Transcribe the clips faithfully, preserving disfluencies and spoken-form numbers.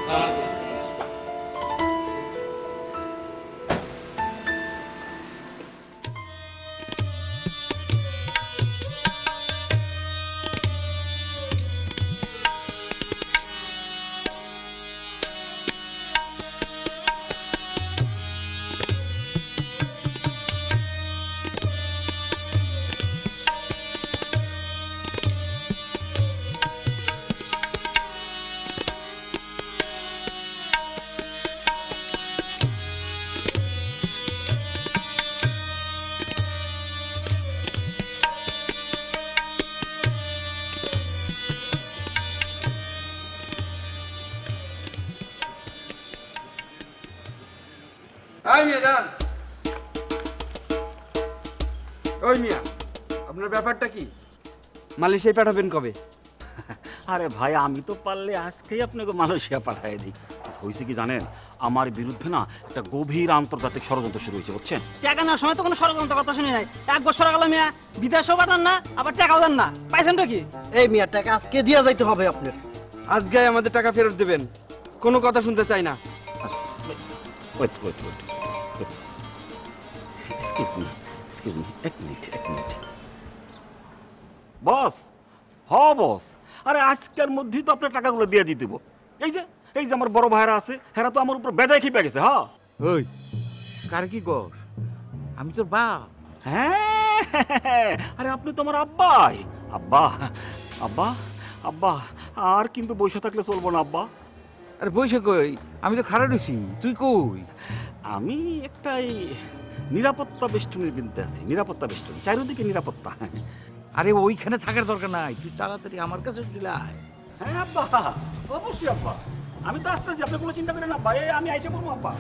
ওই মিয়া, আপনার ব্যাপারটা কি? মালয়েশিয়ায় পাঠাবেন কবে? আরে ভাই, আমি তো পারলে আজকেই আপনাকে মালয়েশিয়া পাঠিয়ে দিই। হয়েছে কি জানেন, আমার বিরুদ্ধে না একটা গভীর আন্তর্জাতিক ষড়যন্ত্র শুরু হয়েছে, বুঝছেন? টাকা নেওয়ার সময় তো কোনো ষড়যন্ত্র কথা শুনি নাই। এক বছর গেল মিয়া, বিদেশেও পাঠান না, আবার টাকাও দেন না। পাইছেনটা কি? এই মিয়া, টাকা আজকে দিয়া যাইতে হবে আপনার। আজকে আমাদের টাকা ফেরত দেবেন, কোনো কথা শুনতে চাই না। Wait wait wait excuse me excuse me এক মিনিট এক মিনিট বস। হ বস, আরে আজকের মধ্যেই তো আপনার টাকাগুলো দিয়ে দিয়ে দিব। এই যে এই যে আমার বড় ভাইরা আছে, হেরা তো আমার উপর বেজায় খেপে গেছে। হ্যাঁ ওই কার কি কর? আমি তোর বাপ। হ্যাঁ, আরে আপনি তো আমার আব্বাই। আব্বা আব্বা আব্বা, আর কিন্তু বসে থাকলে চলবো না আব্বা। আরে বসে কই, আমি তো খারাপ হইছি, তুই কই? আমি একটা এই নিরাপত্তা বেষ্টনীর বিনতে আছি। নিরাপত্তা বেষ্টনী, চারিদিকে নিরাপত্তা। আরে ওইখানে থাকার দরকার নাই, তুই তাড়াতাড়ি আমার কাছে চলে আয়। হ্যাঁ আব্বা, অবশ্যই আব্বা, আমি তো আসতেছি, আপনি কোনো চিন্তা করেন না আব্বা। এই আমি আইসা পড়বো আব্বা।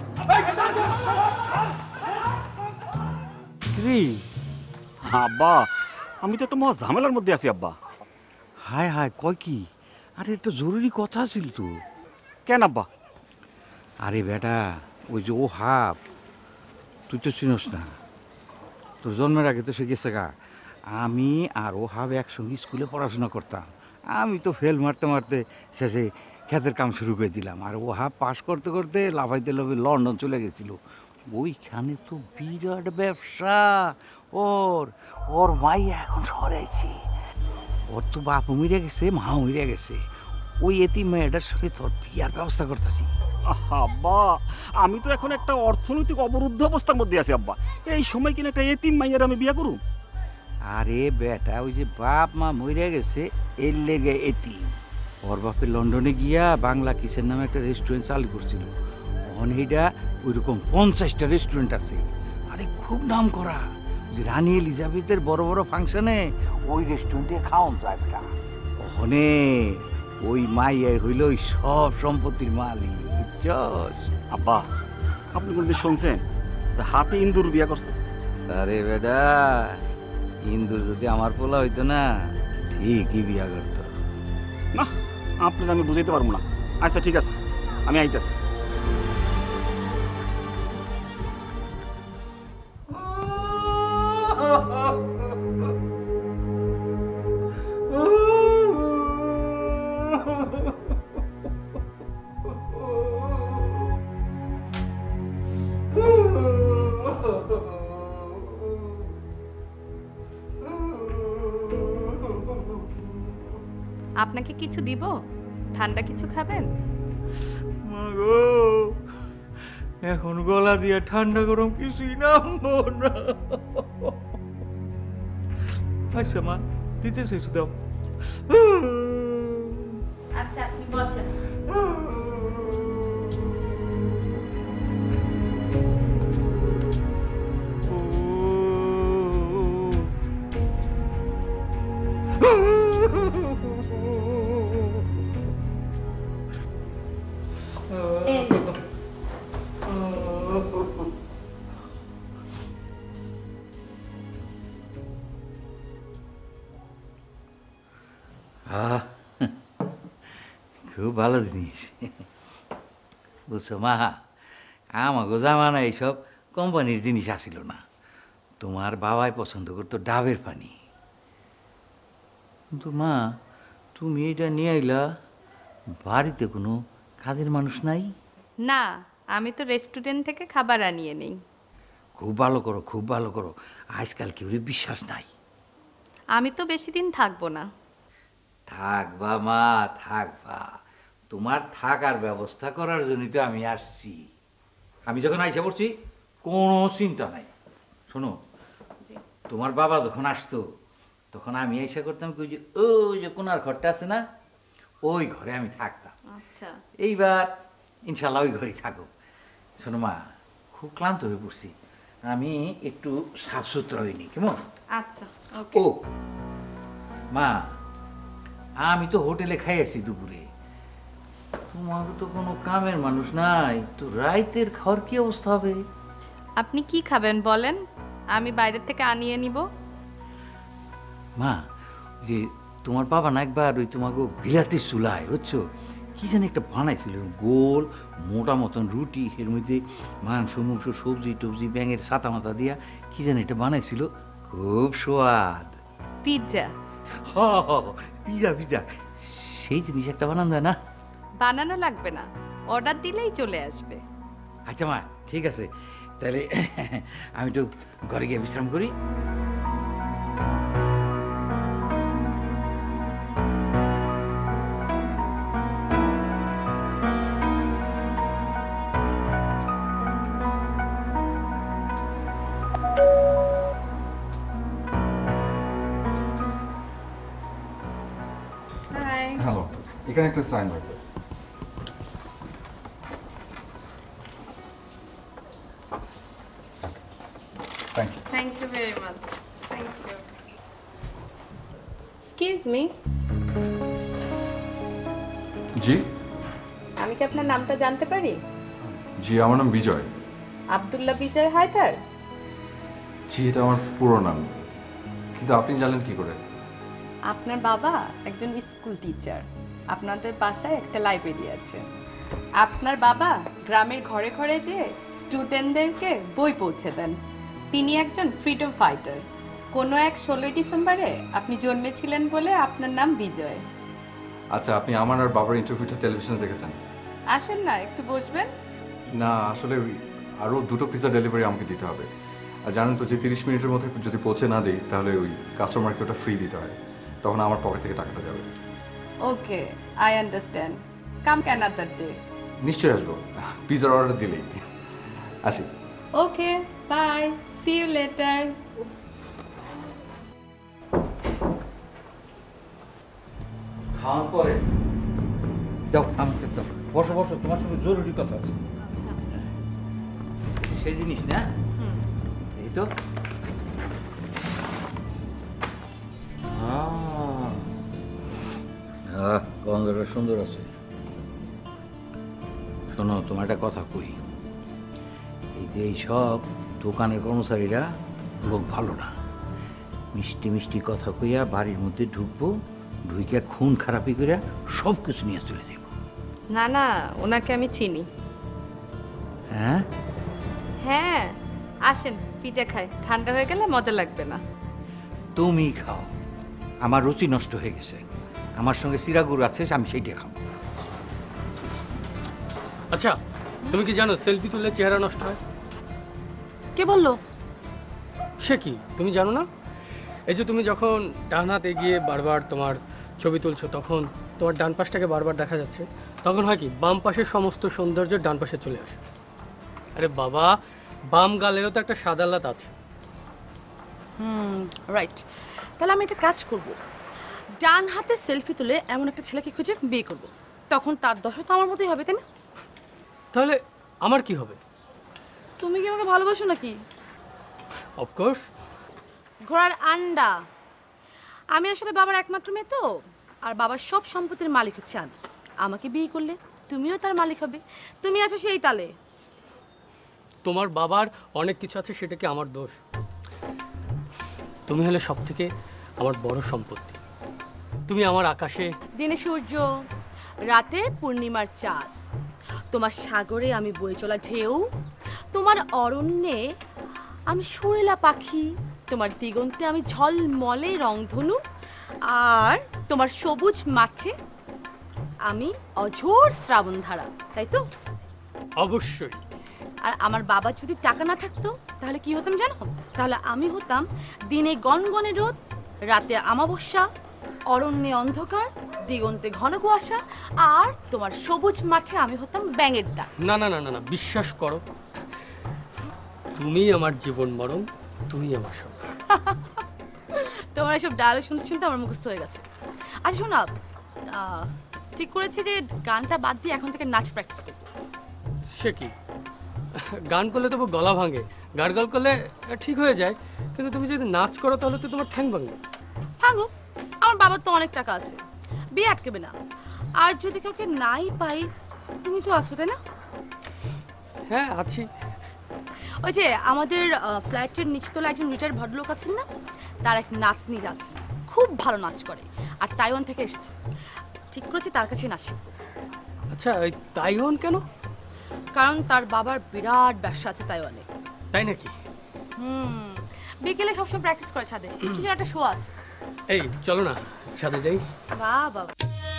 রে আব্বা, আমি তো একটা মহা ঝামেলার মধ্যে আছি আব্বা। হায় হায়, কয় কি? আরে একটা জরুরি কথা ছিল তো। কেন আব্বা? আরে বেটা, ওই যে ও হাব, তুই তো চিনস না, তোর জন্মের আগে তো সে গেছে গা। আমি আর ও হাব একসঙ্গে স্কুলে পড়াশোনা করতাম। আমি তো ফেল মারতে মারতে শেষে ক্ষেতের কাম শুরু করে দিলাম, আর ও হাব পাশ করতে করতে লাফাইতে লাফাই লন্ডন চলে গেছিল। ওইখানে তো বিরাট ব্যবসা ওর। ওর মাই এখন শহরে আইছে, ওর তো বাপ মরে গেছে, মা মরে গেছে। ওই এতিম মেয়েটার সঙ্গে তোর বিয়ার ব্যবস্থা করতেছি। আব্বা, আমি তো এখন একটা অর্থনৈতিক অবরুদ্ধ অবস্থার মধ্যে আছি আব্বা। এই সময় কিনা একটা এতিম মাইয়ার আমি বিয়া করুম? আরে বেটা, ওই যে বাপ মা মরে গেছে, এর লেগে এতিম। ওর বাপে লন্ডনে গিয়া বাংলা কিচেন নামে একটা রেস্টুরেন্ট চালু করছিল। ওখান এইটা ওই রকম পঞ্চাশটা রেস্টুরেন্ট আছে। আরে খুব নাম করা। যে রানী এলিজাবেথের বড় বড় ফাংশনে ওই রেস্টুরেন্টে খাওয়ান যায় বেটা। ওখানে ওই মাইয়া হইল ওই সব সম্পত্তির মালিক, বুঝছস? আব্বা, আপনি কোনদিন শুনছেন যে হাতে ইন্দুর বিয়া করছে? আরে বেটা, ইন্দুর যদি আমার পোলা হইতো না, ঠিকই বিয়া করতো। না, আপনার আমি বুঝাইতে পারবো না। আচ্ছা ঠিক আছে, আমি আইতাছি। আপনাকে কিছু দিব? ঠান্ডা কিছু খাবেন? মাগো, এখন গলা দিয়ে ঠান্ডা গরম কিছুই নামবো না। আচ্ছা মা, দিতেছে দাও। আচ্ছা, আপনি বসেন। খুব ভালো জিনিস, বুঝছো মা? আমাকে জামানা এইসব কোম্পানির জিনিস আসিল না। তোমার বাবাই পছন্দ করতো ডাবের পানি। কিন্তু মা, তুমি এটা নিয়ে আইলা, বাড়িতে কোনো কাজের মানুষ নাই? না, আমি তো রেস্টুরেন্ট থেকে খাবার আনিয়ে নেই। খুব ভালো করো, খুব ভালো করো। আজকাল কেউ বিশ্বাস নাই। আমি তো বেশি দিন থাকবো না। থাকবা মা, থাকবা। তোমার থাকার ব্যবস্থা করার জন্যই তো আমি আসছি। আমি যখন আইসা পড়ছি কোনো চিন্তা নাই। শোনো, তোমার বাবা যখন আসতো তখন আমি আইসা করতাম কি, যে ওই যে কোনার ঘরটা আছে না, ওই ঘরে আমি থাকতাম। আচ্ছা। এইবার ইনশাল্লাহ ওই ঘরেই থাকো। শোনো মা, খুব ক্লান্ত হয়ে পড়ছি, আমি একটু সাফ সুতরা হইনি কেমন? আচ্ছা, ওকে। ও মা, আমি তো হোটেলে খাই আসছি দুপুরে, তোমার তো কোনো কামের মানুষ নাই, তো রাইতের খাওয়ার কি অবস্থা হবে? আপনি কি খাবেন বলেন, আমি বাইরের থেকে আনিয়ে নিব। মা, ওই যে তোমার বাবা না একবার ওই তোমাকে বিলাতি চুলায় বুঝছো কি জানি একটা বানাইছিল, গোল মোটা মতন রুটি, এর মধ্যে মাংস মাংস সবজি টবজি ব্যাঙের ছাতা মাথা দিয়া কি জানি এটা বানাইছিল, খুব স্বাদ। পিৎজা। হ পিজা পিজা, সেই জিনিস একটা বানান যায় না? বানানো লাগবে না, অর্ডার দিলেই চলে আসবে। আচ্ছা মা, ঠিক আছে, তাহলে আমি একটু ঘরে গিয়ে বিশ্রাম করি। হাই। হ্যালো, এখানে একটা সাইন লাগবে। Thank you. Thank you very much. Thank you. Excuse me, জি আমি কি আপনার নামটা জানতে পারি? জি, আমার নাম বিজয়। আব্দুল্লাহ বিজয় হায়দার? জি, এটা আমার পুরো নাম, কিন্তু আপনি জানলেন কি করে? আপনার বাবা একজন স্কুল টিচার, আপনাদের বাসায় একটা লাইব্রেরি আছে। আপনার বাবা গ্রামের ঘরে ঘরে যেয়ে স্টুডেন্টদেরকে বই পৌঁছে দেন। তিনি একজন ফ্রিডম ফাইটার। কোনো এক ষোলোই ডিসেম্বরে আপনি জন্মেছিলেন বলে আপনার নাম বিজয়। আচ্ছা, আপনি আমার আর বাবার ইন্টারভিউটা টেলিভিশনে দেখেছেন? আসেন না, একটু বসবেন। না, আসলে ওই আরও দুটো পিৎজা ডেলিভারি আমাকে দিতে হবে। আর জানেন তো যে তিরিশ মিনিটের মধ্যে যদি পৌঁছে না দিই তাহলে ওই কাস্টমারকে ওটা ফ্রি দিতে হয়, তখন আমার পকেট থেকে টাকাটা যাবে। Okay, I understand. Come can other day. নিশ্চয়ই আসবো, পিৎজার অর্ডার দিলেই। আসি। Okay, bye, see you later. খাওয়ার পরে দাও আমাকে দাও, বসো বসো, তোমার সঙ্গে জরুরি কথা আছে। সেই জিনিস না, এই তো। আহ, গন্ধটা সুন্দর আছে। শোনো, তোমার একটা কথা কই, এই যে এই সব দোকানের কর্মচারীরা লোক ভালো না। মিষ্টি মিষ্টি কথা কইয়া বাড়ির মধ্যে ঢুকবো, ঢুকিয়া খুন খারাপি করিয়া সব কিছু নিয়ে চলে যাব। না না, ওনাকে আমি চিনি। হ্যাঁ হ্যাঁ, আসেন পিৎজা খাই, ঠান্ডা হয়ে গেলে মজা লাগবে না। তুমি খাও, আমার রুচি নষ্ট হয়ে গেছে। আমার সঙ্গে সিরাগুড় আছে, আমি সেইটা খাবো। আচ্ছা, তুমি কি জানো সেলফি তুললে চেহারা নষ্ট হয়? কে বললো? সে কি তুমি জানো না? এই যে তুমি যখন ডান হাত এগিয়ে বারবার তোমার ছবি তুলছো, তখন তোমার ডান পাশটাকে বারবার দেখা যাচ্ছে, তখন হয় কি বাম পাশের সমস্ত সৌন্দর্য ডান পাশে চলে আসে। আরে বাবা, বাম গালেরও তো একটা সাদা লাত আছে। Hmm, right. তাহলে আমি একটা কাজ করব, ডান হাতে সেলফি তুলে এমন একটা ছেলেকে খুঁজে বিয়ে করব, তখন তার দশা তো আমার মতোই হবে, তাই না? তাহলে আমার কি হবে? তুমি কি আমাকে ভালোবাসো নাকি? অফকোর্স। ঘোড়ার আন্ডা। আমি আসলে বাবার একমাত্র মেয়ে তো, আর বাবার সব সম্পত্তির মালিক হচ্ছে আমি। আমাকে বিয়ে করলে তুমিও তার মালিক হবে। তুমি আছো সেই তালে। তোমার বাবার অনেক কিছু আছে, সেটা কি আমার দোষ? তুমি হলে সব থেকে আমার বড় সম্পত্তি। তুমি আমার আকাশে দিনে সূর্য, রাতে পূর্ণিমার চাঁদ, তোমার সাগরে আমি বয়ে চলা ঢেউ, তোমার অরণ্যে আমি সুরেলা পাখি, তোমার দিগন্তে আমি ঝলমলে রংধনু, আর তোমার সবুজ মাঠে আমি অঝোর শ্রাবণধারা, তাই তো? অবশ্যই। আর আমার বাবা যদি টাকা না থাকতো তাহলে কি হতাম জানো? তাহলে আমি হতাম দিনে গনগনে রোদ, রাতে আমাবস্যা, অরণ্যে অন্ধকার, দিগন্তে ঘন কুয়াশা, আর তোমার সবুজ মাঠে আমি হতাম ব্যাঙের ডাক। না না না না না বিশ্বাস করো, তুমি আমার জীবন মরণ, তুমি আমার সব। তোমার এসব ডায়লগ শুনতে শুনতে আমার মুখস্থ হয়ে গেছে। আচ্ছা শোনা, ঠিক করেছে যে গানটা বাদ দিয়ে এখন থেকে নাচ প্র্যাকটিস করবো। সে কি, গান করলে তবু গলা ভাঙে, গার্গল করলে ঠিক হয়ে যায়, কিন্তু তুমি যদি নাচ করো তাহলে তো তোমার ঠ্যাং ভাঙবে। ভাঙো, আমার বাবার তো অনেক টাকা আছে, বিয়ে আটকেবে না। আর যদি কাউকে নাই পাই, তুমি তো আছো তাই না? হ্যাঁ আছি। ওই যে আমাদের ফ্ল্যাটের নিচতলা একজন রিটায়ার্ড ভদ্রলোক আছেন না, তার এক নাতনি আছে, খুব ভালো নাচ করে, আর তাইওয়ান থেকে এসেছে। ঠিক করেছি তার কাছে নাচ শিখবো। আচ্ছা, ওই তাইওয়ান কেন? কারণ তার বাবার বিরাট ব্যবসা আছে তাইওয়ানে। তাই নাকি? হুম, বিকেলে সবসময় প্র্যাকটিস করে ছাদে, কি যেন একটা শো আছে। এই চলো না ছাদে যাই। বাহ বাবা।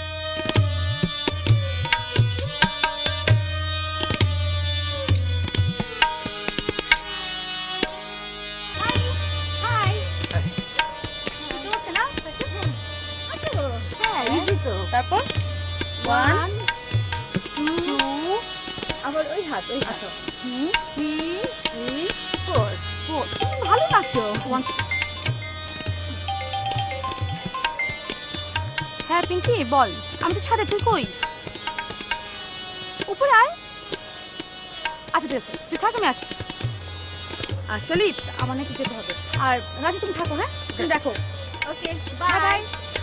তারপর ওয়ান টু, আবার ওই হাত ওই হাত, থ্রি থ্রি ফোর ফোর। ভালো নাচো। ওয়ান, হ্যাঁ পিঙ্কি বল, আমি তো ছাদে, তুই কই? উপরে আয়। আচ্ছা ঠিক আছে, তুই থাক, আমি আসছি। আসলে আমার নাকি যেতে হবে। আর রাজু তুমি থাকো, হ্যাঁ তুমি দেখো। Okay bye bye.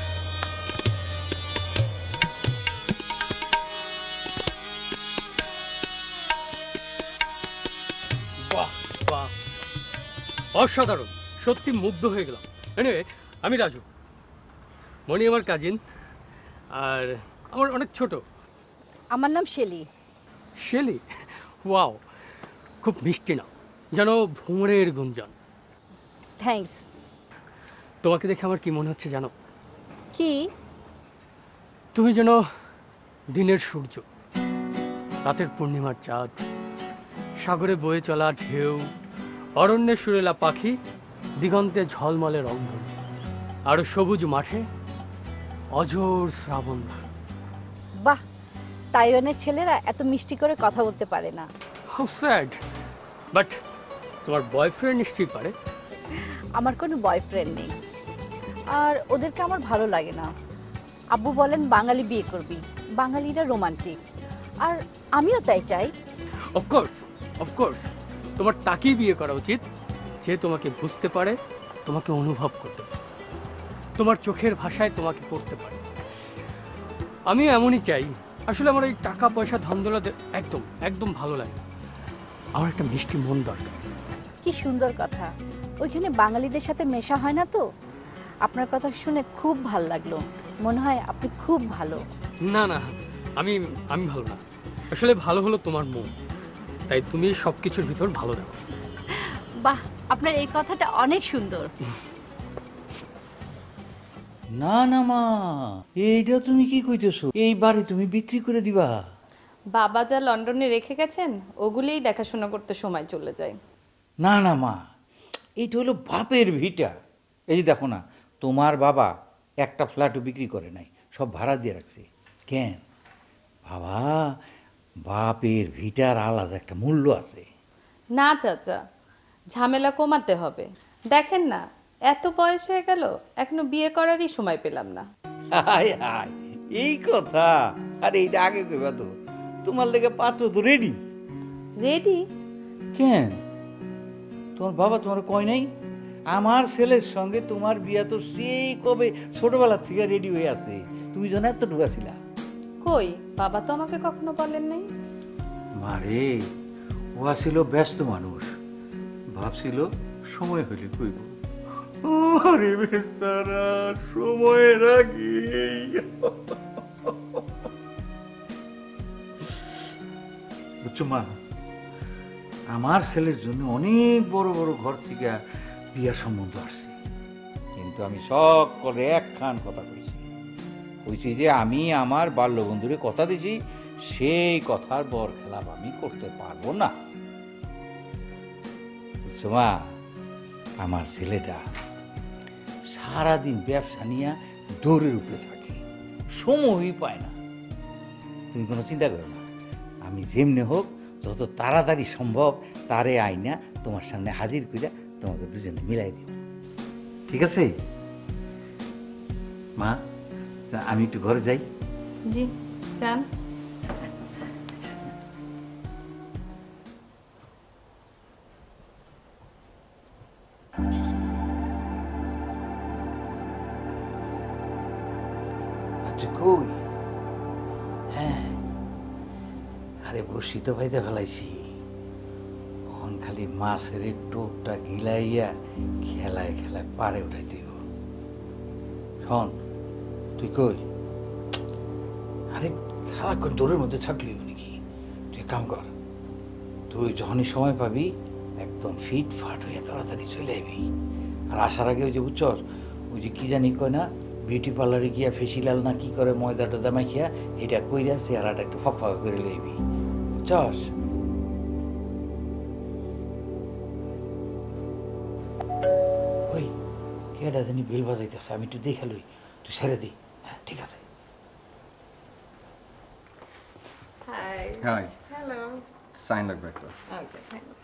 বাহ বাহ, অসাধারণ, সত্যি মুগ্ধ হয়ে গেলাম। এনিওয়ে, আমি রাজু, মনি আমার কাজিন, আর আমার অনেক ছোট। আমার নাম শেলি। শেলি? ওয়াও, খুব মিষ্টি নাম, যেন ভোমরের গুঞ্জন। থ্যাঙ্কস। তোমাকে দেখে আমার কি মনে হচ্ছে জানো? কি? তুমি যেন দিনের সূর্য, রাতের পূর্ণিমার চাঁদ, সাগরে বয়ে চলা ঢেউ, অরণ্যে সুরেলা পাখি, দিগন্তে ঝলমলে রংধনু, আর সবুজ মাঠে অজর শ্রাবণ। বাহ, তাইওয়ানের ছেলেরা এত মিষ্টি করে কথা বলতে পারে না। হাউ স্যাড, বাট তোমার বয়ফ্রেন্ড নিশ্চয়ই পারে। আমার কোনো বয়ফ্রেন্ড নেই, আর ওদেরকে আমার ভালো লাগে না। আব্বু বলেন বাঙালি বিয়ে করবি, বাঙালিরা রোমান্টিক, আর আমিও তাই চাই। অফকোর্স অফকোর্স, তোমার তাকেই বিয়ে করা উচিত যে তোমাকে বুঝতে পারে, তোমাকে অনুভব করতে পারে, তোমার চোখের ভাষায় তোমাকে পড়তে পারে। আমি এমনই চাই। আসলে আমার এই টাকা পয়সা ধন্দলা একদম একদম ভালো লাগে। আমার একটা মিষ্টি মন দরকার। কি সুন্দর কথা। ওইখানে বাঙালিদের সাথে মেশা হয় না তো। আপনার কথা শুনে খুব ভালো লাগলো, মনে হয় আপনি খুব ভালো। না না, আমি আমি ভালো না, আসলে ভালো হলো তোমার মন, তাই তুমি সব কিছুর ভিতর ভালো দেখো। বাহ, আপনার এই কথাটা অনেক সুন্দর। না না মা, এইটা তুমি কি কইতেছো? এই বাড়ি তুমি বিক্রি করে দিবা? বাবা যা লন্ডনে রেখে গেছেন ওগুলিই দেখাশোনা করতে সময় চলে যায়। না না মা, এইটা হলো বাপের ভিটা। এই যে দেখো না, তোমার বাবা একটা ফ্ল্যাটও বিক্রি করে নাই, সব ভাড়া দিয়ে রাখছে। কেন বাবা, বাপের ভিটার আলাদা একটা মূল্য আছে। না চাচা, ঝামেলা কমাতে হবে। দেখেন না, এত বয়স হয়ে গেল এখনো বিয়ে করারই সময় পেলাম না। হায় হায়, এই কথা? আরে এইটা আগে কইবা তো, তোমার লেগে পাত্র তো রেডি। রেডি? কেন, তোমার বাবা তোমার কয় নাই? আমার ছেলের সঙ্গে তোমার বিয়া তো সেই কবে ছোটবেলা থেকে রেডি হয়ে আছে, তুমি যেন এত ঢুকাছিলা। কই, বাবা তো আমাকে কখনো বলেন নাই। মারে, ও ছিল ব্যস্ত মানুষ, ভাবছিল সময় হইলে কইব। আরে বেচারা, সময়ের আগে। বুঝছো মা, আমার ছেলের জন্য অনেক বড় বড় ঘর থেকে বিয়ার সম্বন্ধ আসছে, কিন্তু আমি সব করে একখান কথা কইছি, কইছি যে আমি আমার বাল্যবন্ধুরে কথা দিছি সেই কথার বর খেলাপ আমি করতে পারবো না। বুঝছো মা, আমার ছেলেটা সারাদিন ব্যবসা নিয়ে দৌড়ের উপরে থাকে, সময়ই পায় না। তুমি কোনো চিন্তা করো না, আমি যেমনি হোক যত তাড়াতাড়ি সম্ভব তারে আইনা তোমার সামনে হাজির করে তোমাকে দুজনে মিলাই দিব, ঠিক আছে মা? আমি একটু ঘরে যাই। জি যান। আচ্ছা কই? হ্যাঁ, আরে বসি তো পাইতে ফেলাইছি, এখন খালি মাছের টোপটা গিলাইয়া খেলায় খেলায় পারে উঠাই দিব। শোন, তুই কই? আরে সারাক্ষণ দৌড়ের মধ্যে থাকলি নাকি? তুই কাম কর, তুই যখনই সময় পাবি একদম ফিট ফাট হয়ে তাড়াতাড়ি চলে আইবি। আর আসার আগে ওই যে বুঝছস, ওই যে কি জানি কয় না, বিউটি পার্লারে গিয়া ফেসিলাল না কি করে ময়দা টদা মাখিয়া এটা কইরা চেহারাটা একটু ফাঁকা ফাঁকা করে লইবি, বুঝছস? ওই কেডা জানি বেল বাজাইতেছে, আমি একটু দেখে লই, তুই ছেড়ে দিই। হ্যাঁ ঠিক আছে। হাই। High, hello. সাইন লাগবে একটা। Okay thanks.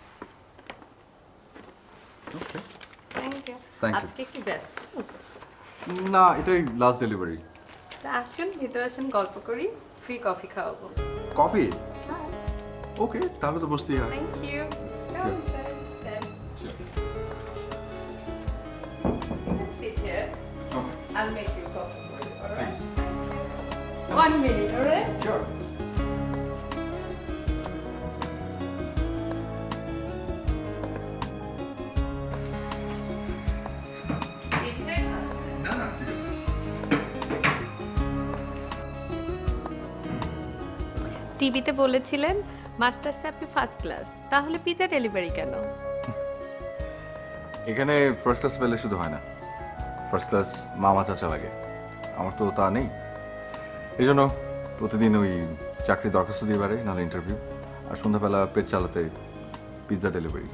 Okay, thank you. Thank you. আজকে কি ব্যস্ত? না এটাই লাস্ট ডেলিভারি। তা আসুন ভিতরে আসুন, গল্প করি, ফ্রি কফি খাওয়াবো। কফি? ওকে, তাহলে তো বসতেই হয়। Thank you. Sure. Sit here. Okay. I'll make you coffee for you, all right? Please. One minute, all right? Sure. Sit here. না না ঠিক আছে। টিভিতে বলেছিলেন মাস্টার্সে আপনি ফার্স্ট ক্লাস, তাহলে পিজা ডেলিভারি কেন? এখানে ফার্স্ট ক্লাস পেলে শুধু হয় না, ফার্স্ট ক্লাস মামা চাচা লাগে, আমার তো তা নেই। এই জন্য প্রতিদিন ওই চাকরি দরখাস্ত দিয়ে বেড়াই, নাহলে ইন্টারভিউ, আর সন্ধ্যাবেলা পেট চালাতে pizza delivery.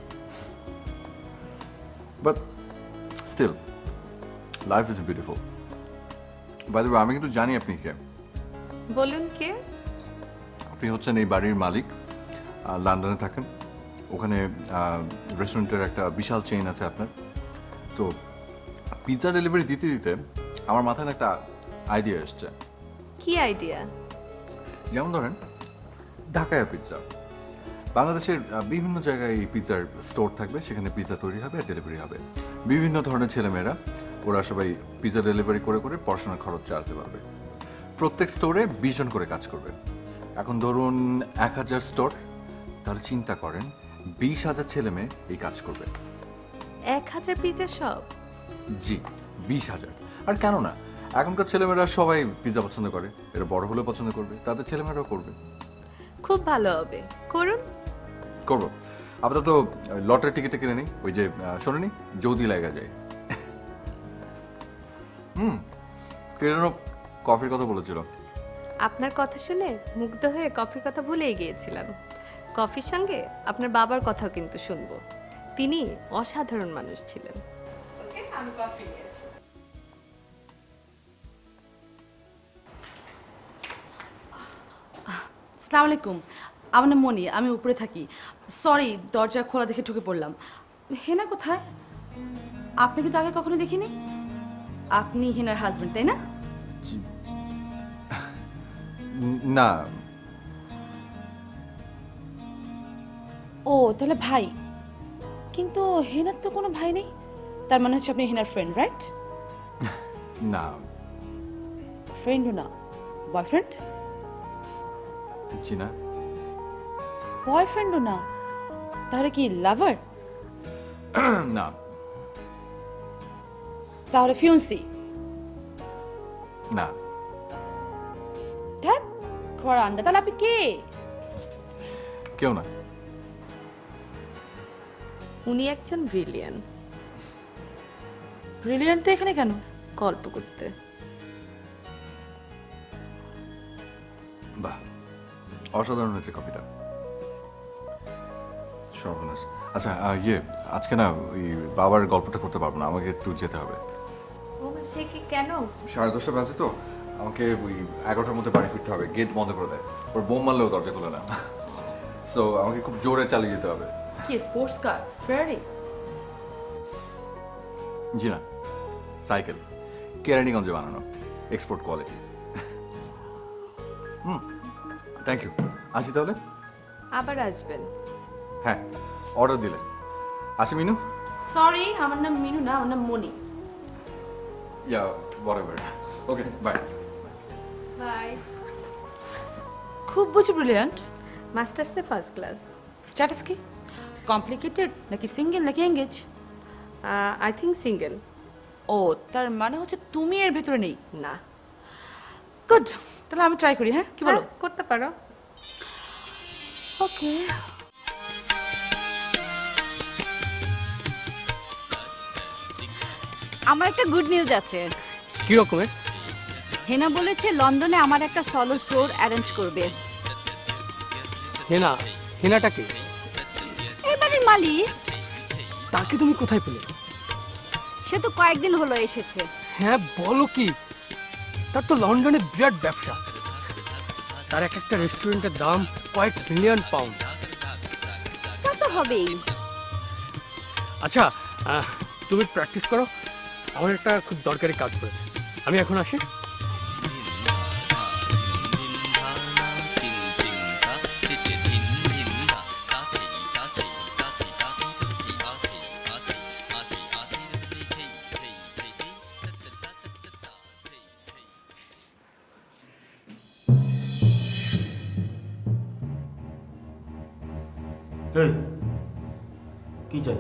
But still life is beautiful. By the way, আমি কিন্তু জানি আপনি কে। বলুন কে? আপনি হচ্ছেন এই বাড়ির মালিক, আহ, লন্ডনে থাকেন, ওখানে রেস্টুরেন্টের একটা বিশাল চেইন আছে আপনার। তো পিৎজা ডেলিভারি দিতে দিতে আমার মাথায় না একটা আইডিয়া এসছে। কি আইডিয়া? যেমন ধরেন ঢাকায় পিৎজা, বাংলাদেশের আহ, বিভিন্ন জায়গায় এই পিৎজার স্টোর থাকবে, সেখানে পিৎজা তৈরি হবে আর ডেলিভারি হবে। বিভিন্ন ধরনের ছেলেমেয়েরা ওরা সবাই পিৎজা ডেলিভারি করে করে পড়াশোনার খরচ চালাতে পারবে। প্রত্যেক স্টোরে বিশ জন করে কাজ করবে। এখন ধরুন এক হাজার স্টোর, তাহলে চিন্তা করেন বিশ হাজার ছেলে মেয়ে এই কাজ করবে। এক হাজার পিজা সব? জি, বিশ হাজার। আর কেন না, এখনকার ছেলেমেয়েরা সবাই পিৎজা পছন্দ করে, এরা বড় হলেও পছন্দ করবে, তাদের ছেলেমেয়েরাও করবে। খুব ভালো হবে, করুন। করবো। আপাতত লটারি টিকিটে কিনে নিই, ওই যে শোনেনি যদি লাগা যায়। হুম, কে যেন কফির কথা বলেছিল। আপনার কথা শুনে মুগ্ধ হয়ে কফির কথা ভুলেই গিয়েছিলাম। কফির সঙ্গে আপনার বাবার কথাও কিন্তু শুনবো, তিনি অসাধারণ মানুষ ছিলেন। ওকে, আমি কফি নিয়ে আসি। আসসালামু আলাইকুম, আমার নাম মনি, আমি উপরে থাকি। সরি, দরজা খোলা দেখে ঢুকে পড়লাম। হেনা কোথায়? আপনি কিন্তু আগে কখনো দেখিনি। আপনি হেনার হাজবেন্ড, তাই না? না। ও তাহলে ভাই, কিন্তু হেনার তো কোনো ভাই নেই, তার মানে হচ্ছে আপনি হেনার ফ্রেন্ড, রাইট? না। ফ্রেন্ডও না, বয়ফ্রেন্ড? জি না। বয়ফ্রেন্ডও না, তাহলে কি লাভার? না। তাহলে ফিউন্সি? না। ধ্যাত, খোড়া আন্ডা, তাহলে আপনি কে? কেউ না। উনি একজন ব্রিলিয়ান। ব্রিলিয়ান্ট তো এখানে কেন? গল্প করতে। অসাধারণ হয়েছে কফিটা। সর্বনাশ। আচ্ছা আহ, ইয়ে আজকে না ওই বাবার গল্পটা করতে পারবো না, আমাকে একটু যেতে হবে। ও সে কি কেন? সাড়ে দশটা বাজে তো, আমাকে ওই এগারোটার মধ্যে বাড়ি ফিরতে হবে, গেট বন্ধ করে দেয়, ওর বোম মারলেও দরজা খোলে না। সো আমাকে খুব জোরে চালিয়ে যেতে হবে। কি স্পোর্টস কার, ফেরারি? জি না, সাইকেল, কেরানীগঞ্জে বানানো, export quality. Hmm, thank you. আসি তাহলে? আবার আসবেন? হ্যাঁ, অর্ডার দিলে। আসি মিনু? সরি, আমার নাম মিনু না, আমার নাম Moni. Yeah whatever. Okay, bye. Bye. খুব বুঝি ব্রিলিয়ান্ট। মাস্টার্সে ফার্স্ট ক্লাস। স্ট্যাটাস কি? কমপ্লিকেটেড নাকি সিঙ্গেল নাকি এঙ্গেজ? I think single. ও, তার মানে হচ্ছে তুমি এর ভেতরে নেই। না। গুড, তাহলে আমি ট্রাই করি। হ্যাঁ, কি বলো? হ্যাঁ, করতে পারো। ওকে। আমার একটা গুড নিউজ আছে। কি রকমের? হেনা বলেছে লন্ডনে আমার একটা সলো শো অ্যারেঞ্জ করবে। হেনা? হেনাটাকে? এই বাড়ির মালিক। তাকে তুমি কোথায় পেলে? সে তো কয়েকদিন হলো এসেছে। হ্যাঁ, বলো কি? তার তো লন্ডনে বিরাট ব্যবসা, তার এক একটা রেস্টুরেন্টের দাম কয়েক মিলিয়ন পাউন্ড। তা তো হবেই। আচ্ছা, আহ, তুমি প্র্যাকটিস করো, আমার একটা খুব দরকারি কাজ করেছে, আমি এখন আসি। কি চাই?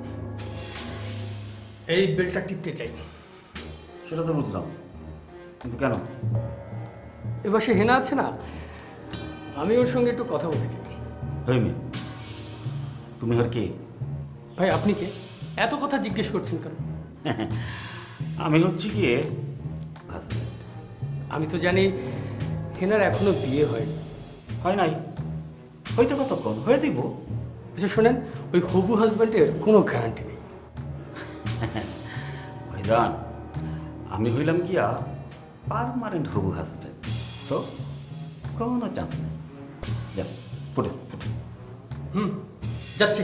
এই বেলটা টিপতে চাই। সেটা তো বুঝলাম, কিন্তু কেন? এবার সে হেনা আছে না, আমি ওর সঙ্গে একটু কথা বলতে চাই। হই মেয়ে, তুমি আর কে? ভাই আপনি কে? এত কথা জিজ্ঞেস করছেন কেন? আমি হচ্ছি গিয়ে হাসবেন্ড। আমি তো জানি হেনার এখনো বিয়ে হয়নি। হয় নাই? হয়তো কতক্ষণ হয়ে যাইব। আচ্ছা শোনেন, ওই হবু হাজব্যান্ডের কোনো গ্যারান্টি নেই। ভাইজান, আমি হইলাম গিয়া পারমানেন্ট হবু হাজবেন্ড, সো কোনো চান্স নেই। যান, ফুটে ফুটে। হুম, যাচ্ছি,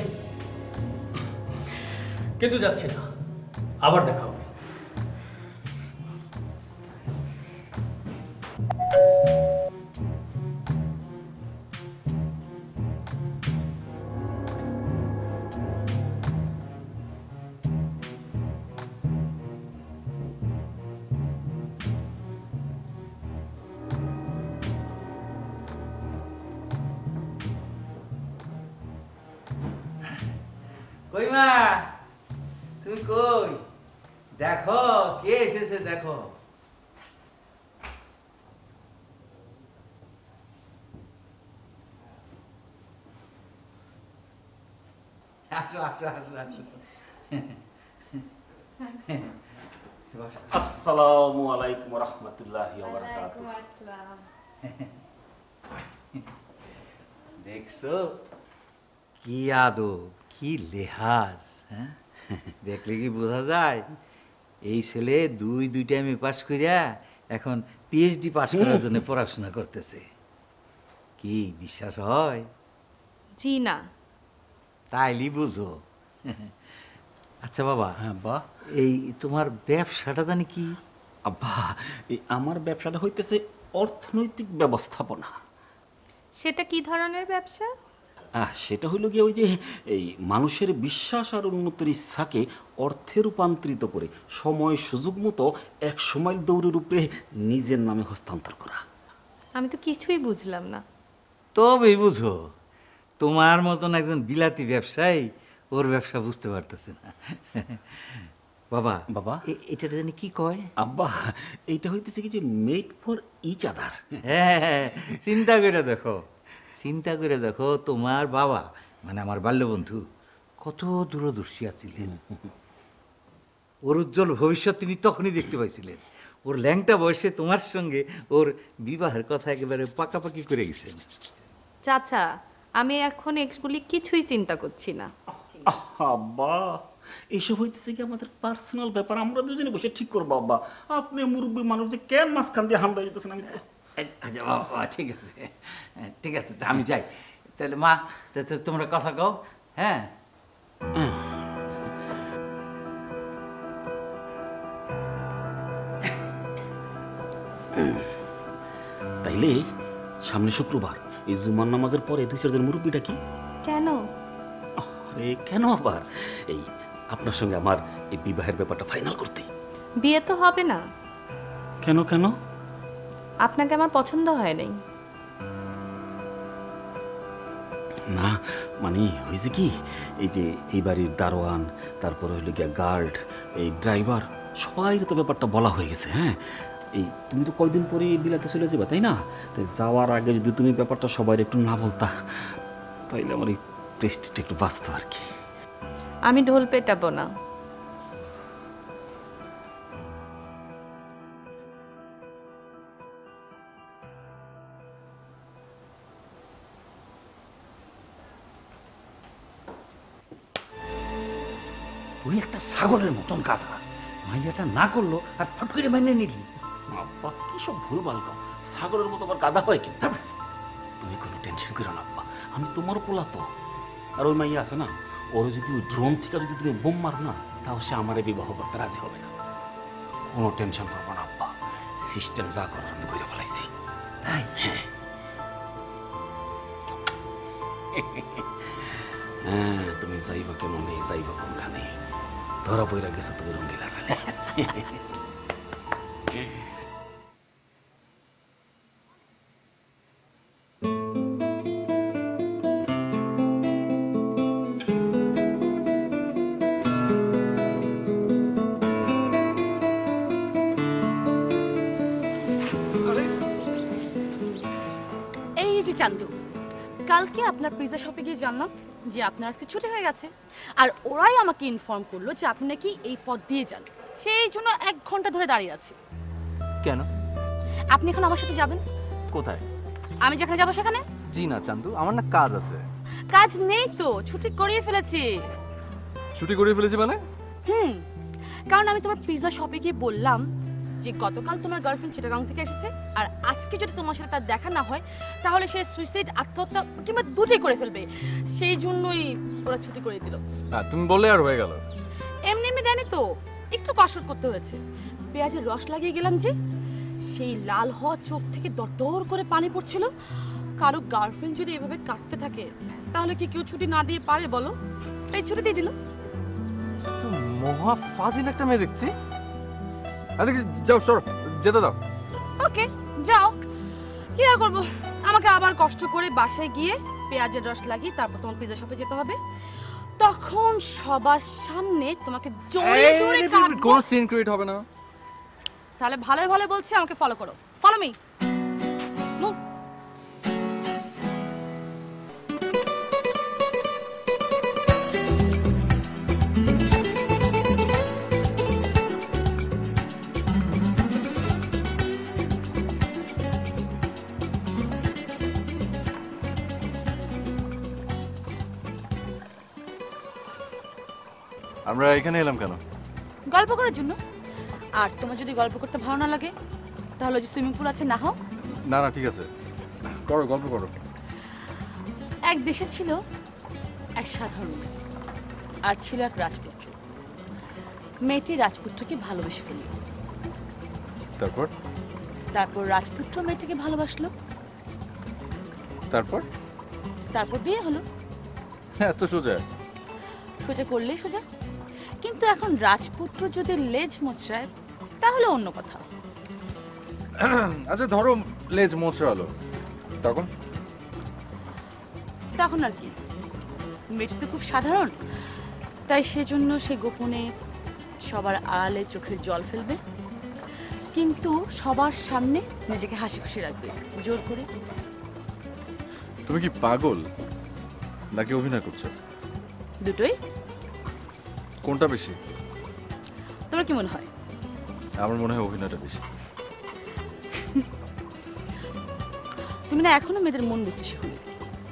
কিন্তু যাচ্ছি না, আবার দেখা হবে। কই মা, তুমি কই? দেখো কে এসেছে, দেখো। আসো আসো আসো আসো। আসসালামু আলাইকুম ওয়া রাহমাতুল্লাহি ওয়া বারাকাতুহু। দেখছো কি আদব, কি লেহাজ। হ্যাঁ, দেখলে কি বোঝা যায় এই ছেলে দুই দুই টাইমে পাশ করিয়া এখন পিএইচডি পাস করার জন্য পড়াশোনা করতেছে। কি বিশ্বাস হয়? জি না। তাইলি বুঝো। আচ্ছা বাবা, হ্যাঁ বা, এই তোমার ব্যবসাটা জানি কি? আব্বা, এই আমার ব্যবসাটা হইতেছে অর্থনৈতিক ব্যবস্থাপনা। সেটা কি ধরনের ব্যবসা? আহ, সেটা হইল গিয়ে ওই যে এই মানুষের বিশ্বাস আর উন্নতির ইচ্ছাকে অর্থে রূপান্তরিত করে সময় সুযোগ মতো এক সময় দৌড়ের উপরে নিজের নামে হস্তান্তর করা। আমি তো কিছুই বুঝলাম না। তবেই বুঝো, তোমার মতন একজন বিলাতি ব্যবসায়ী ওর ব্যবসা বুঝতে পারতেছে না। বাবা বাবা, এ- এটা জানি কি কয়? আব্বা, এইটা হইতেছে কি যে মেড ফর ইচ আদার। হ্যাঁ হ্যাঁ, চিন্তা করে দেখো, চিন্তা করে দেখো তোমার বাবা মানে আমার বাল্যবন্ধু কত দূরদর্শী ছিলেন। ওর উজ্জ্বল ভবিষ্যৎ তিনি তখনই দেখতে পাইছিলেন। ওর ল্যাংটা বয়সে তোমার সঙ্গে ওর বিবাহের কথা একেবারে পাকাপাকি করে গেছেন। চাচা আমি এখন এগুলি কিছুই চিন্তা করছি না। আব্বা এইসব হইতেছে কি আমাদের পার্সোনাল ব্যাপার, আমরা দুজনে বসে ঠিক করবো। আব্বা আপনি মুরব্বী মানুষ যে কেন মাঝখান দিয়ে হামলা যেতেছেন? আমি আচ্ছা বাবা ঠিক আছে, ঠিক আছে, তা আমি যাই তাহলে। মা তোমরা কথা কও। হ্যাঁ তাইলে সামনে শুক্রবার এই জুমার নামাজের পরে দুই চারজন মুরব্বীটা কি কেন? আরে কেন আবার? এই আপনার সঙ্গে আমার এই বিবাহের ব্যাপারটা ফাইনাল করতে। বিয়ে তো হবে না। কেন কেন? আপনাকে আমার পছন্দ হয় নাই। না মানে হয়েছে কি, এই যে এই বাড়ির দারোয়ান, তারপরে হইল গিয়া গার্ড, এই ড্রাইভার, সবাই তো ব্যাপারটা বলা হয়ে গেছে। হ্যাঁ এই তুমি তো কয়দিন পরে বিলাতে চলে যাবে তাই না? তো যাওয়ার আগে যদি তুমি ব্যাপারটা সবাই একটু না বলতা তাইলে আমার এই প্রেস্টিজটা একটু বাঁচতো আর কি। আমি ঢোল পেটাবো না। তুই একটা ছাগলের মতন গাধা, মাইয়াটা না করলো আর ফট করে মাইনে নিলি। আব্বা কি সব ভুল বালকা, ছাগলের মতো আবার গাধা হয় কি? তুমি কোনো টেনশন করো না আব্বা, আমি তোমার পোলা তো। আর ওই মাইয়া আছে না, ওর যদি ওই ড্রোন থেকে যদি তুমি বোম মারো না, তাও সে আমারে বিবাহ করতে রাজি হবে না। কোনো টেনশন করবো না আব্বা, সিস্টেম যা করার আমি করে ফেলাইছি। তাই? হ্যাঁ তুমি যাইবা কেমন নেই, যাইবা কোনখানে, ধরা পইরা গেছো তুমি রঙ্গিলা সালে। এই যে চান্দু, কালকে আপনার পিৎজা শপে গিয়ে জানলাম যে আপনার আজকে ছুটি হয়ে গেছে, আর ওরাই আমাকে ইনফর্ম করলো যে আপনি নাকি এই পথ দিয়ে যান। সেই জন্য এক ঘন্টা ধরে দাঁড়িয়ে আছি। কেন? আপনি এখন আমার সাথে যাবেন? কোথায়? আমি যেখানে যাবো সেখানে। জি না চান্দু, আমার না কাজ আছে। কাজ নেই তো, ছুটি করিয়ে ফেলেছি। ছুটি করিয়ে ফেলেছি মানে? হুম, কারণ আমি তোমার পিৎজা শপে গিয়ে বললাম যে গতকাল তোমার গার্লফ্রেন্ড চিটাগাং থেকে এসেছে, আর আজকে যদি তোমার সাথে তার দেখা না হয় তাহলে সে সুইসাইড, আত্মহত্যা কিংবা দুটোই করে ফেলবে। সেই জন্যই ওরা ছুটি করে দিল। হ্যাঁ তুমি বললে আর হয়ে গেল। এমনি এমনি দেয়নি তো, একটু কষ্ট করতে হয়েছে। পেঁয়াজের রস লাগিয়ে গেলাম যে, সেই লাল হওয়া চোখ থেকে দরদর করে পানি পড়ছিল। কারো গার্লফ্রেন্ড যদি এভাবে কাঁদতে থাকে তাহলে কি কেউ ছুটি না দিয়ে পারে বলো? তাই ছুটি দিয়ে দিল। মহা ফাজিল একটা মেয়ে দেখছি। আরে যাও সর, যেতে দাও। ওকে যাও, কি আর করবো, আমাকে আবার কষ্ট করে বাসায় গিয়ে পেঁয়াজের রস লাগিয়ে তারপর তোমার পিৎজা শপে যেতে হবে। তখন সবার সামনে তোমাকে জড়িয়ে ধরে কাঁদবো। কোনো সিন ক্রিয়েট হবে না। তাহলে ভালোই ভালো বলছি, আমাকে ফলো করো। Follow me, move. আমরা এখানে এলাম কেন? গল্প করার জন্য। আর তোমার যদি গল্প করতে ভালো না লাগে তাহলে যে সুইমিং পুল আছে না হোক। না না ঠিক আছে, করো গল্প করো। এক দেশে ছিল এক সাধারণ মেয়ে, আর ছিল এক রাজপুত্র। মেয়েটি রাজপুত্রকে ভালোবেসে ফেলল। তারপর? তারপর রাজপুত্র মেয়েটিকে ভালোবাসলো। তারপর? তারপর বিয়ে হলো। হ্যাঁ তো সোজা। সোজা করলেই সোজা, কিন্তু এখন রাজপুত্র যদি লেজ মোচড়ায় তাহলে অন্য কথা। আচ্ছা ধরো লেজ মোচড়ালো, তখন? তখন আর কি, মেয়েটি তো খুব সাধারণ, তাই সেজন্য সে গোপনে সবার আড়ালে চোখের জল ফেলবে, কিন্তু সবার সামনে নিজেকে হাসি খুশি রাখবে জোর করে। তুমি কি পাগল নাকি অভিনয় করছো? দুটোই। কোনটা বেশি? তোমার কি মনে হয়? আমার মনে হয় অভিনয়টা বেশি। তুমি না এখনো মেয়েদের মন বুঝতে শিখোনি।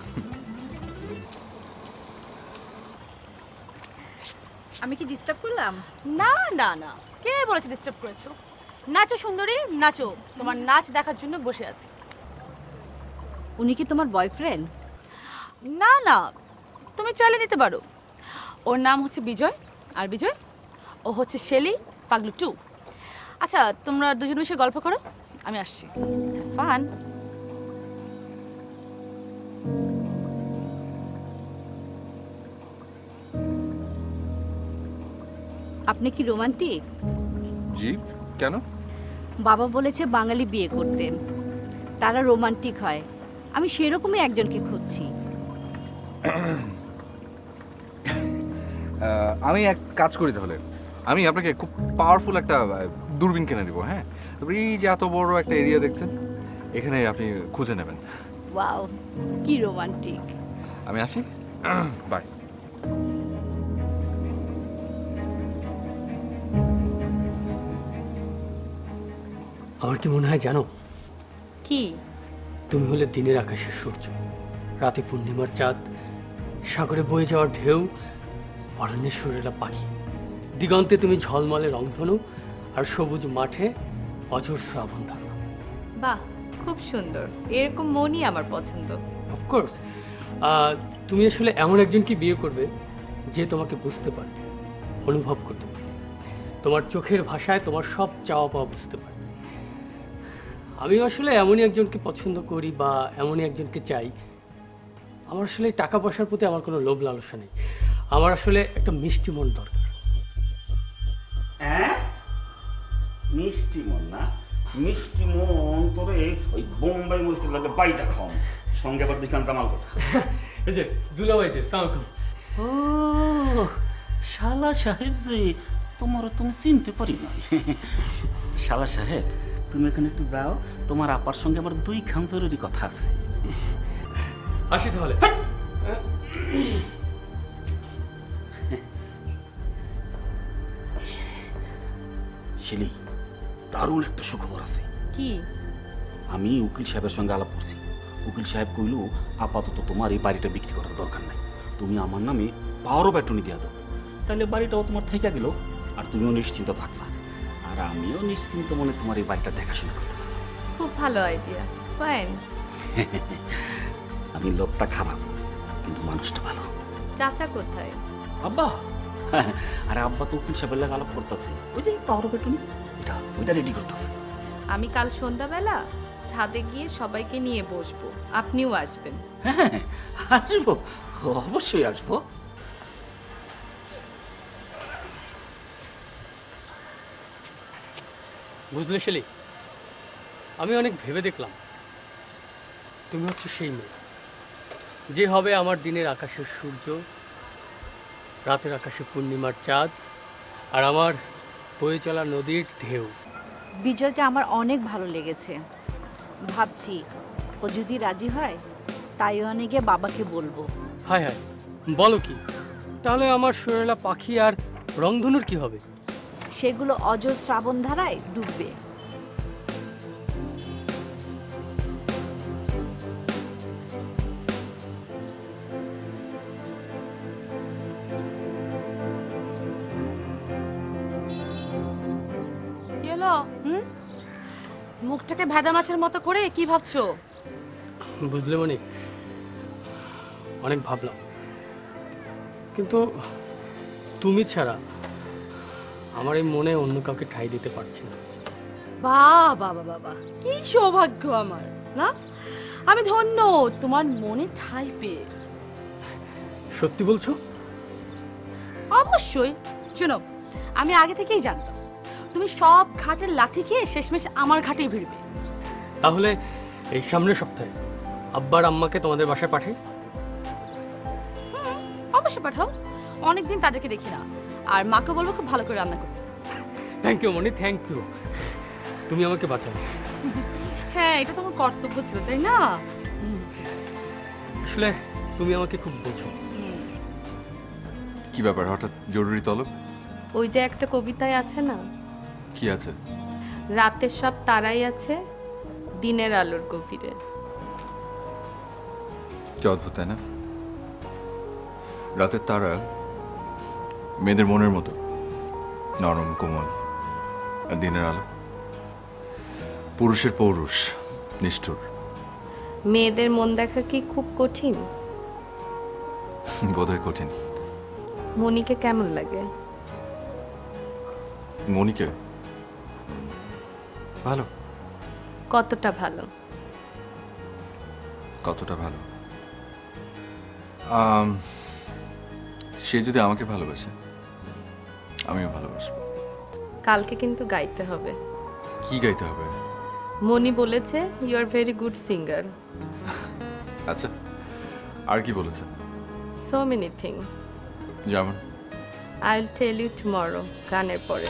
আমি কি ডিস্টার্ব করলাম? না না না, কে বলেছে ডিস্টার্ব করেছো? নাচো সুন্দরী, নাচো, তোমার নাচ দেখার জন্য বসে আছি। উনি কি তোমার বয়ফ্রেন্ড? না না, তুমি চালিয়ে নিতে পারো। ওর নাম হচ্ছে বিজয়, আর বিজয় ও হচ্ছে শেলি পাগলু টু। আচ্ছা, তোমরা দুজন মিশে গল্প করো, আমি আসছি। ফান। আপনি কি রোমান্টিক? জি, কেন? বাবা বলেছে বাঙালি বিয়ে করতে, তারা রোমান্টিক হয়। আমি সেরকমই একজনকে খুঁজছি। আমি এক কাজ করি তাহলে, আমি আপনাকে খুব পাওয়ারফুল একটা দূরবীন কিনে দিব। হ্যাঁ, তারপরে এই যে এত বড় একটা এরিয়া দেখছেন, এখানে আপনি খুঁজে নেবেন। ওয়াও, কি রোমান্টিক। আমি আসি, বাই। আমার কি মনে হয় জানো? কি? তুমি হলে দিনের আকাশের সূর্য, রাতে পূর্ণিমার চাঁদ, সাগরে বয়ে যাওয়ার ঢেউ, অরণ্যের সুরেলা পাখি। দিগন্তে তুমি ঝলমলে রংধনু, আর সবুজ মাঠে অজর শ্রাবণ ধারা। বাহ, খুব সুন্দর। এরকম মনই আমার পছন্দ। অফকোর্স, তুমি আসলে এমন একজনকে বিয়ে করবে যে তোমাকে বুঝতে পারবে, অনুভব করতে পারবে, তোমার চোখের ভাষায় তোমার সব চাওয়া পাওয়া বুঝতে পারবে। আমি আসলে এমনই একজনকে পছন্দ করি, বা এমনই একজনকে চাই। আমার আসলে টাকা পয়সার প্রতি আমার কোনো লোভ লালসা নেই। আমার আসলে একটা মিষ্টি মন দরকার। হ্যাঁ, মিষ্টি মন না? মিষ্টি মন তোরে ওই বোম্বাই মরিচের লাগে বাইটা খাও, সঙ্গে আবার দুইখান জামাল কথা। এই যে দুলাভাই, যে সালাম। ও শালা সাহেব, যে তোমারও তুমি চিনতে পারি না। শালা সাহেব, তুমি এখানে একটু যাও, তোমার আপার সঙ্গে আমার দুই খান জরুরি কথা আছে। আসি তাহলে। শিলি, দারুণ একটা সুখবর আছে। কি? আমি উকিল সাহেবের সঙ্গে আলাপ করছি। উকিল সাহেব কইল, আপাতত তোমার এই বাড়িটা বিক্রি করার দরকার নাই, তুমি আমার নামে পাওয়ারও ব্যাটনি দিয়ে দাও, তাহলে বাড়িটাও তোমার থেকে গেল, আর তুমিও নিশ্চিন্ত থাকলা, আর আমিও নিশ্চিন্ত মনে তোমার এই বাড়িটা দেখাশোনা করতে পারবো। খুব ভালো আইডিয়া, ফাইন। আমি লোকটা খারাপ, কিন্তু মানুষটা ভালো। চাচা কোথায়? আব্বা? আরে আব্বা তো উকিল সাহেবের লাগে আলাপ করতেছে, ওই যে পাওয়ারও ব্যাটনি এটা ওইটা রেডি করতেছে। আমি কাল সন্ধ্যাবেলা ছাদে গিয়ে সবাইকে নিয়ে বসবো, আপনিও আসবেন। হ্যাঁ, আসবো, অবশ্যই আসবো। বুঝলে শেলি, আমি অনেক ভেবে দেখলাম, তুমি হচ্ছে সেই মেয়ে যে হবে আমার দিনের আকাশের সূর্য, রাতের আকাশে পূর্ণিমার চাঁদ, আর আমার বয়ে চলা নদীর ঢেউ। বিজয়কে আমার অনেক ভালো লেগেছে। ভাবছি ও যদি রাজি হয় তাইওয়ানে গিয়ে বাবাকে বলবো। হায় হায়, বলো কি? তাহলে আমার সুরেলা পাখি আর রংধনুর কি হবে? সেগুলো অজর শ্রাবণ ধারায় ডুববে। কি হলো? হুম, মুখটাকে ভেদা মাছের মতো করে কি ভাবছো? বুঝলে মনি, অনেক ভাবলাম, কিন্তু তুমি ছাড়া আমার এই মনে অন্য কাউকে ঠাঁই দিতে পারছি না। বাহ বাবা বাবা, কি সৌভাগ্য আমার, না? আমি ধন্য তোমার মনে ঠাঁই পেয়ে। সত্যি বলছো? অবশ্যই। শোনো, আমি আগে থেকেই জানতাম তুমি সব ঘাটের লাথি খেয়ে শেষমেশ আমার ঘাটেই ভিড়বে। তাহলে এই সামনের সপ্তাহে আব্বার আম্মাকে তোমাদের বাসায় পাঠাই? হুম, অবশ্যই পাঠাও, অনেকদিন তাদেরকে দেখি না। আর মাকে বলবো খুব ভালো করে রান্না করতে। Thank you Moni, thank you, তুমি আমাকে বাঁচালে। হ্যাঁ, এটা তোমার কর্তব্য ছিল, তাই না? আসলে তুমি আমাকে খুব বোঝো। কি ব্যাপার, হঠাৎ জরুরি তলব? ওই যে একটা কবিতায় আছে না, কি আছে? রাতের সব তারাই আছে দিনের আলোর গভীরে। কি অদ্ভুত, তাই না? রাতের তারা মেয়েদের মনের মতো নরম কোমল আর দিনের আলো। পুরুষের পৌরুষ, নিষ্ঠুর। মেয়েদের মন দেখা কি খুব কঠিন? বোধহয় কঠিন। মনিকে কেমন লাগে? মনিকে ভালো। কতটা ভালো? কতটা ভালো? আম, সে যদি আমাকে ভালোবাসে আমিও ভালোবাসবো। কালকে কিন্তু গাইতে হবে। কি গাইতে হবে? মনি বলেছে you are very good singer. আচ্ছা, আর কি বলেছে? So many thing. যেমন? I will tell you tomorrow, গানের পরে।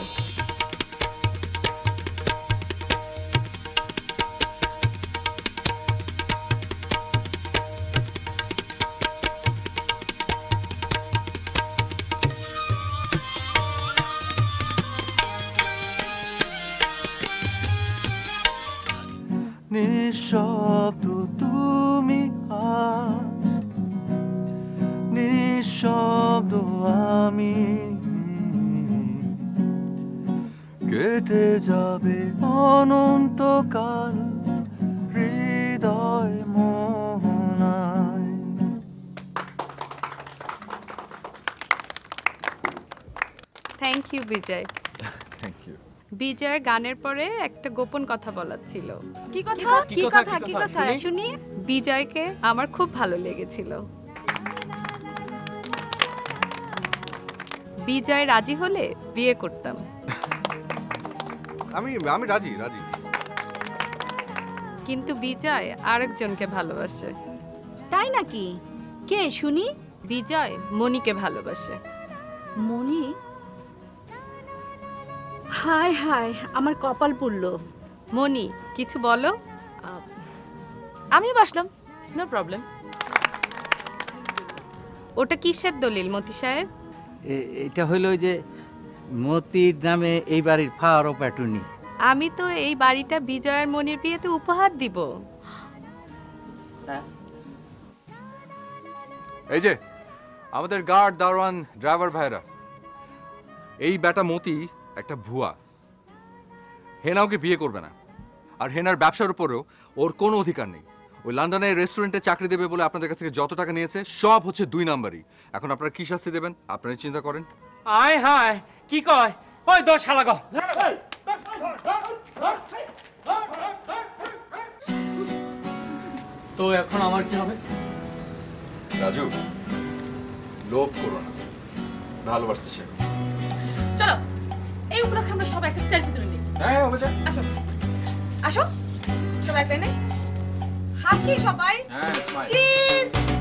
নিঃশব্দ তুমি আজ, নিঃশব্দ আমি, কেটে যাবে অনন্তকাল হৃদয় মোহনায়। Thank you Bijoy. Thank you. বিজয়ের গানের পরে একটা গোপন কথা বলার ছিল। কি কথা কি কথা কি কথা শুনি? বিজয়কে আমার খুব ভালো লেগেছিল। বিজয় রাজি হলে বিয়ে করতাম। আমি আমি রাজি রাজি। কিন্তু বিজয় আরেকজনকে ভালোবাসে। তাই নাকি? কে শুনি? বিজয় মনিকে ভালোবাসে। মনি? হায় হায়, আমার কপাল পুড়লো। মনি কিছু বলো। আমি বাসলাম, নো প্রবলেম। ওটা কিসের দলিল মতি সাহেব? এ- এটা হইল ওই যে মতির নামে এই বাড়ির ফাওয়ার অফ অ্যাটর্নি। আমি তো এই বাড়িটা বিজয়ের মনির বিয়েতে উপহার দিব। এই যে আমাদের গার্ড, দারোয়ান, ড্রাইভার ভাইরা, এই বেটা মতি একটা ভুয়া। হেনা ওকে বিয়ে করবে না, আর হেনার ব্যবসার উপরেও ওর কোনো অধিকার নেই। ওই লন্ডনের রেস্টুরেন্টে চাকরি দেবে বলে আপনাদের কাছ থেকে যত টাকা নিয়েছে সব হচ্ছে দুই নাম্বারই। এখন আপনারা কি শাস্তি দেবেন আপনারা চিন্তা করেন। আয় হায়, কি কয়? ওই দশ শালা গো। তো এখন আমার কি হবে? রাজু, লোভ করো না, ভালোবাসতে শেখো। চলো এই উপলক্ষে আমরা সবাই একটা সেলফি তুলে নিই। হ্যাঁ হবে যা। আসো আসো সবাই একটা নে, হাসি সবাই। হ্যাঁ, smile. চিজ।